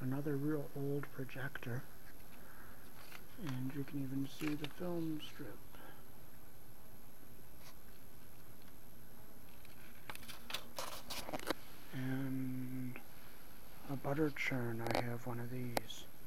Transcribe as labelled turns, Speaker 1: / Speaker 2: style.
Speaker 1: another real old projector, and you can even see the film strip. And a butter churn, I have one of these.